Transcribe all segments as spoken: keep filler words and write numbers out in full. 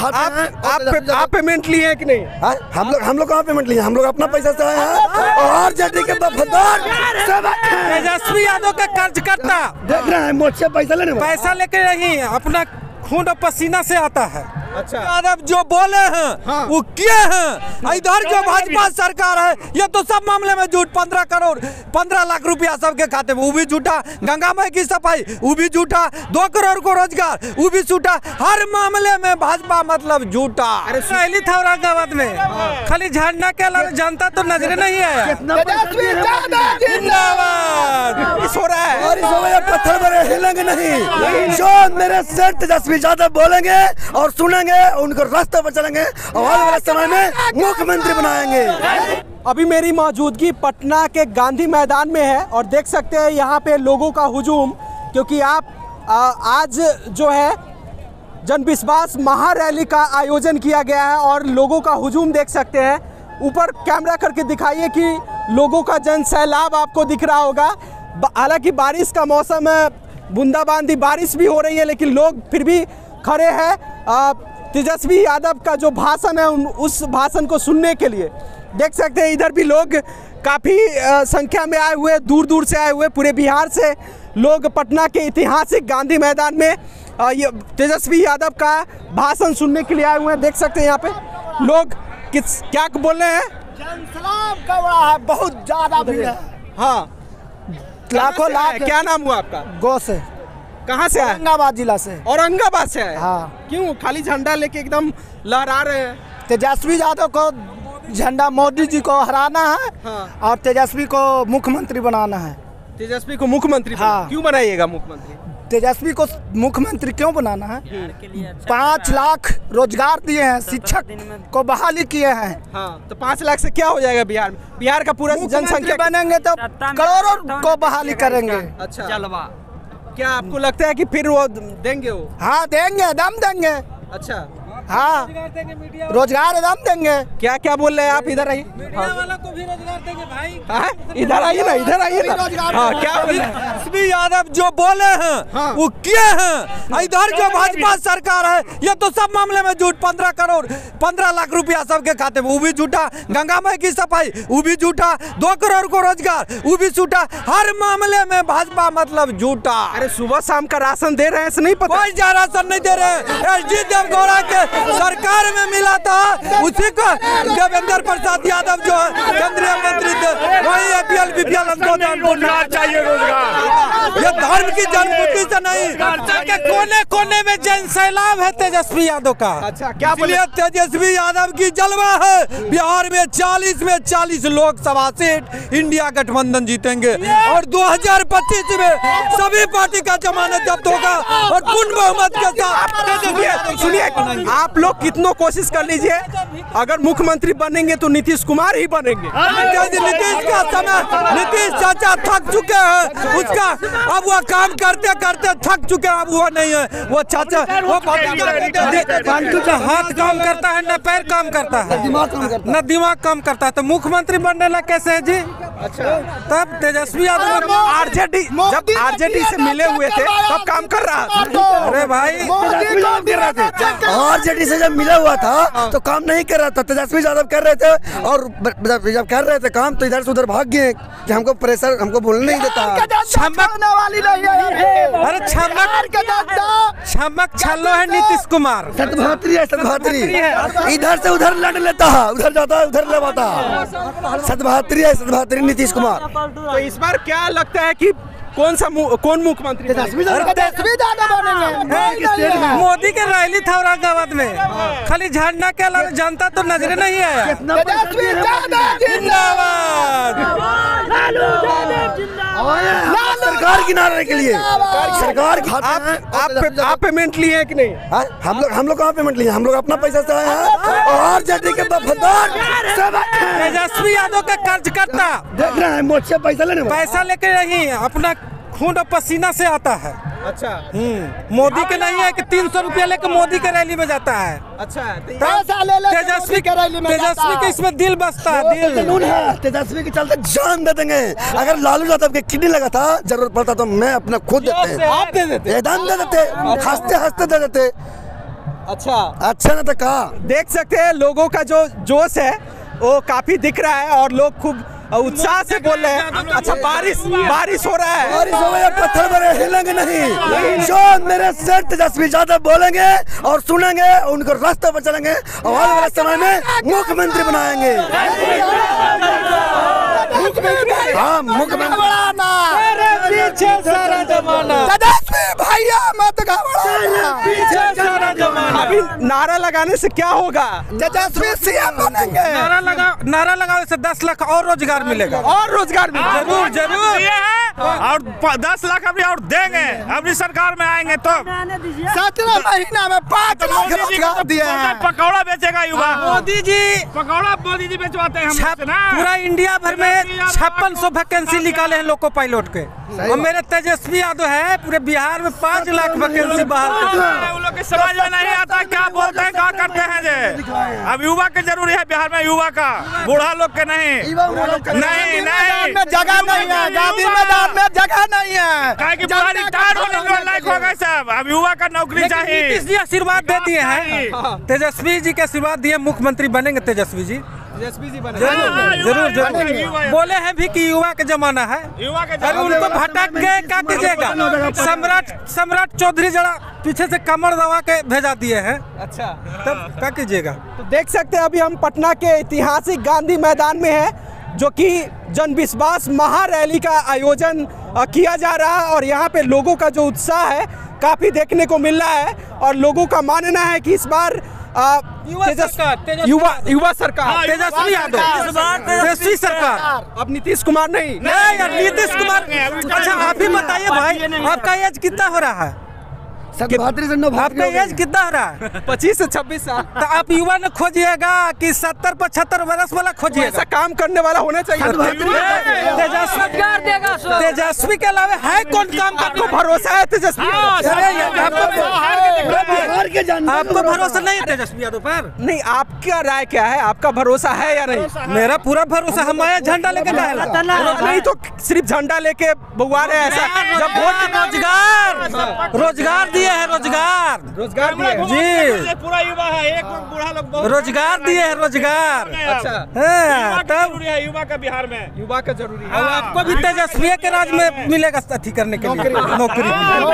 खाते आप, हैं। आप, आप पेमेंट लिए हैं कि नहीं? हाँ, हम लोग हम लोग कहाँ पेमेंट लिए? हम लोग अपना पैसा से आए हैं और आरजेडी के वफादार सब तेजस्वी यादव का कर्जकर्ता देख रहे हैं, मुझसे पैसा लेने वाले। पैसा लेके नहीं, अपना खून और पसीना से आता है। अच्छा, यादव जो बोले हैं हाँ। वो किए हैं। इधर जो भाजपा सरकार है ये तो सब मामले में झूठ। पंद्रह करोड़ पंद्रह लाख रुपया सबके खाते में, वो भी झूठा। गंगा माई की सफाई वो भी झूठा। दो करोड़ को रोजगार वो भी झूठा। हर मामले में भाजपा मतलब झूठा। पहली था औरंगाबाद में खाली झंडा के अलावा जनता तो नजरे नहीं आया। हो रहा है पत्थर भरे हिलेंगे नहीं। जो मेरे सर तेजस्वी यादव बोलेंगे और सुनेंगे उनको रास्ते पर चलेंगे और आने वाले समय में मुख्यमंत्री बनाएंगे। अभी मेरी मौजूदगी पटना के गांधी मैदान में है और देख सकते हैं यहाँ पे लोगों का हुजूम, क्योंकि आप आ, आज जो है जन विश्वास महारैली का आयोजन किया गया है और लोगों का हुजूम देख सकते हैं। ऊपर कैमरा करके दिखाइए कि लोगों का जन सैलाब आपको दिख रहा होगा। हालांकि बारिश का मौसम है, बूंदाबांदी बारिश भी हो रही है, लेकिन लोग फिर भी खड़े हैं तेजस्वी यादव का जो भाषण है उस भाषण को सुनने के लिए। देख सकते हैं इधर भी लोग काफ़ी संख्या में आए हुए, दूर दूर से आए हुए, पूरे बिहार से लोग पटना के ऐतिहासिक गांधी मैदान में ये तेजस्वी यादव का भाषण सुनने के लिए आए हुए हैं। देख सकते हैं यहाँ पे लोग किस क्या बोल रहे हैं। जनसलाब का बड़ा है, बहुत ज़्यादा भीड़ है। हाँ, लाखों लाख। क्या नाम हुआ आपका? गौ से। कहाँ से? औरंगाबाद जिला से। औरंगाबाद से है? हाँ। क्यों खाली झंडा लेके एकदम लहरा रहे हैं? तेजस्वी यादव को झंडा मोदी जी को हराना है हाँ। और तेजस्वी को मुख्यमंत्री बनाना है। तेजस्वी को मुख्यमंत्री हाँ। क्यों बनाइएगा मुख्यमंत्री? तेजस्वी को मुख्यमंत्री क्यों बनाना है? पाँच लाख रोजगार दिए हैं, शिक्षक को बहाली किए हैं। हाँ, तो पाँच लाख से क्या हो जाएगा बिहार में? बिहार का पूरा जनसंख्या बनेंगे तो करोड़ों को बहाली करेंगे। अच्छा, जलवा। क्या आपको लगता है कि फिर वो देंगे? वो हाँ देंगे, दम देंगे। अच्छा, हाँ रोजगार दम देंगे। क्या क्या बोल रहे हैं आप? इधर आइए। मीडिया वाला को भी रोजगार देंगे भाई। हाँ? इधर आइए ना, इधर आइए ना। हाँ, क्या तेजस्वी यादव जो बोले हैं हाँ। वो किए हैं। इधर जो भाजपा सरकार है ये तो सब मामले में झूठ। पंद्रह करोड़ पंद्रह लाख रुपया सबके खाते में वो भी झूठा। गंगा माई की सफाई वो भी झूठा। दो करोड़ को रोजगार वो भी झूठा। हर मामले में भाजपा मतलब झूठा। अरे सुबह शाम का राशन दे रहे हैं, नहीं पता? कोई जा राशन नहीं दे रहे। एस डी देवगौड़ा के सरकार में मिला था, उसी को देवेंद्र प्रसाद यादव जो है केंद्रीय मंत्री थे, वही एपीएल बीपीएल हमको रोजगार चाहिए। रोजगार ये धर्म की जन्मभूमि से नहीं, के कोने कोने में जन सैलाब है तेजस्वी यादव का। अच्छा, क्या बोले? तेजस्वी यादव की जलवा है। बिहार में चालीस में चालीस लोकसभा सीट इंडिया गठबंधन जीतेंगे और दो हजार पच्चीस में सभी पार्टी का जमानत जब्त होगा और पूर्ण बहुमत के साथ। सुनिए, आप लोग कितनों कोशिश कर लीजिए, अगर मुख्यमंत्री बनेंगे तो नीतीश कुमार ही बनेंगे। नीतीश का समय, नीतीश चाचा थक चुके हैं, उसका अब वो काम करते करते थक चुके हैं, अब वो नहीं है। वो चाचा वो हाथ काम करता है न पैर काम करता है, न दिमाग काम करता है, तो मुख्यमंत्री बनने लगा कैसे है जी? अच्छा, तब तेजस्वी यादव आरजेडी जब आरजेडी से मिले हुए थे तब काम कर रहा। अरे भाई, आरजेडी से जब मिला हुआ था तो काम नहीं कर रहा था। तेजस्वी यादव कर रहे थे और जब कर रहे थे काम तो इधर से उधर भाग गए कि हमको प्रेशर, हमको बोलने नहीं देता। छमकने वाली नहीं है। अरे छमक छमक छल्लो है नीतीश कुमार। सतभात्री है, सतभात्री इधर से उधर लड़ लेता है, उधर जाता है उधर लेवाता है। सतभात्री है, सतभात्री नीतीश कुमार। तो इस बार क्या लगता है कि कौन सा कौन मुख्यमंत्री? तेजस्वी यादव बनेंगे। मोदी के रैली था औरंगाबाद में, खाली झंडा के अलावा जनता तो नजरे नहीं आया। तेजस्वी यादव जिंदाबाद। सरकार किनारे के लिए सरकार खाते हैं। आप आप पेमेंट लिए हैं कि नहीं? हम लोग हम लोग कहाँ पेमेंट लिए? हम लोग अपना पैसा से आए हैं और आरजेडी के वफादार सब तेजस्वी यादव का कर्जकर्ता देख रहे हैं, मुझसे पैसा लेने वाले। पैसा लेके नहीं, अपना खून और पसीना से आता है। अच्छा, हम्म मोदी के नहीं है कि तीन सौ रुपया लेकर मोदी के रैली में जाता है। अच्छा, तेजस्वी के रैली में तेजस्वी के इसमें दिल बसता है, दिल जुनून है। तेजस्वी के चलते जान दे देंगे। अगर लालू यादव के किडनी लगा था, जरूरत पड़ता तो मैं अपना खुद देते हैं, आप दे देते, दान दे देते, हंसते हंसते दे देते। अच्छा अच्छा ना तो का देख सकते हैं लोगों का जो जोश है वो काफी दिख रहा है और लोग खूब उत्साह से बोल रहे हैं। अच्छा बारिश बारिश हो रहा है, बारिश हो गया, पत्थर बड़े हिलेंगे नहीं। जो मेरे सर तेजस्वी यादव बोलेंगे और सुनेंगे उनको रास्ते पर चलेंगे और आने वाले समय में मुख्यमंत्री बनाएंगे। हाँ मुख्यमंत्री पीछे सारा जमाना तेजस्वी भैया मत घबराना। अभी नारा लगाने से क्या होगा? तेजस्वी सीएम बनेंगे। नारा लगा नारा लगाओ से दस लाख और रोजगार मिलेगा। और रोजगार मिलेगा जरूर जरूर ये है और दस लाख अभी और देंगे। अभी सरकार में आएंगे तो सत्रह महीना में पाँच लाख रोजगार दिए हैं। पकौड़ा बेचेगा युवा। मोदी जी पकौड़ा मोदी जी बेचवाते हैं हम छप- से ना। पूरा इंडिया भर में छप्पन सौ वैकेंसी निकाले हैं लोको पायलट के और मेरे तेजस्वी यादव है पूरे बिहार में पाँच लाख वैकेंसी बहाल उन लोग के समझ में नहीं आता क्या बोलते हैं क्या करते हैं जे। अब युवा के जरूरी है बिहार में, युवा का, बूढ़ा लोग के नहीं नहीं नहीं में जगह नहीं है, गांधी मैदान में जगह नहीं है। काहे कि बुढ़ा रिटायर होने के लायक हो गए सब। अब युवा का नौकरी चाहिए। नीतीश जी आशीर्वाद दे दिए हैं, तेजस्वी जी के आशीर्वाद दिए, मुख्यमंत्री बनेंगे तेजस्वी जी। तेजस्वी जी जरूर जरूर जरूर बोले हैं भी कि युवा का जमाना है। युवा के अरे उनको भटक के क्या कीजिएगा? सम्राट सम्राट चौधरी जरा पीछे से कमर दबा के भेजा दिए हैं। अच्छा तब क्या कीजिएगा? तो देख सकते हैं अभी हम पटना के ऐतिहासिक गांधी मैदान में हैं जो कि जन विश्वास महारैली का आयोजन अ, किया जा रहा है और यहाँ पे लोगों का जो उत्साह है काफ़ी देखने को मिल रहा है और लोगों का मानना है कि इस बार अ, तेजस- युवा युवा सरकार तेजस्वी यादव तेजस्वी सरकार। अब नीतीश कुमार नहीं नहीं यार नीतीश कुमार। अच्छा आप ही बताइए भाई आपका एज कितना हो रहा है? बहत्तर से नौ आपका एज कितना हो रहा है? पच्चीस से छब्बीस साल। तो आप युवा न खोजिएगा कि सत्तर पचहत्तर वर्ष वाला खोजिएगा? ऐसा काम करने वाला होना चाहिए। तेजस्वी तेजस्वी के अलावा है कौन काम का? आपको भरोसा है तेजस्वी आपको भरोसा नहीं है तेजस्वी यादव पर? नहीं आपका राय क्या है? आपका भरोसा है या नहीं? मेरा पूरा भरोसा। हम आया झंडा लेके नहीं तो सिर्फ झंडा लेके बउआ रहे ऐसा। जब वोट रोजगार रोजगार दिए है रोजगार रोजगार जी पूरा युवा है। एक बूढ़ा लोग बहुत रोजगार दिए है रोजगार। अच्छा तब जरूरी है युवा का बिहार में। युवा का जरूरी है। आपको भी तेजस्वी के राज में मिलेगा अथी करने के लिए नौकरी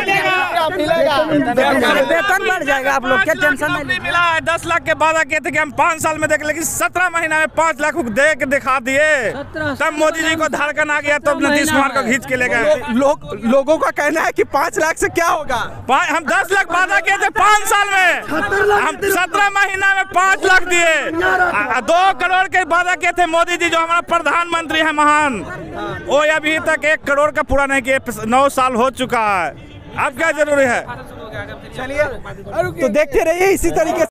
वेतन बढ़ जाएगा। आप लोग क्या टेंशन नहीं मिला है। दस लाख के वादा किए थे कि हम पाँच साल में देख, लेकिन सत्रह महीना में पाँच लाख दे के दिखा दिए। तब मोदी जी को धड़कन आ गया तो नीतीश कुमार को खींच के ले गए। लोग लोगों का कहना है कि पाँच लाख से क्या होगा? हम दस लाख वादा किए थे पाँच साल में, हम सत्रह महीना में पाँच लाख दिए। दो करोड़ के वादा किए थे मोदी जी जो हमारा प्रधानमंत्री है महान, वो अभी तक एक करोड़ का पूरा नहीं किए। नौ साल हो चुका है। अब क्या जरूरी है? चलिए तो देखते रहिए इसी तरीके से।